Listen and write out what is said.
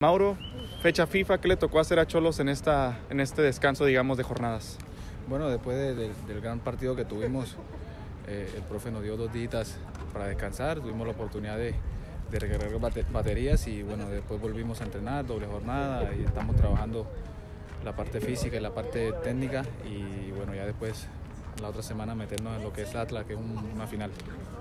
Mauro, fecha FIFA, ¿qué le tocó hacer a Xolos en este descanso, digamos, de jornadas? Bueno, después del gran partido que tuvimos, el profe nos dio 2 días para descansar, tuvimos la oportunidad de recargar baterías y bueno, después volvimos a entrenar, doble jornada y estamos trabajando la parte física y la parte técnica y bueno, ya después la otra semana meternos en lo que es Atlas, que es una final.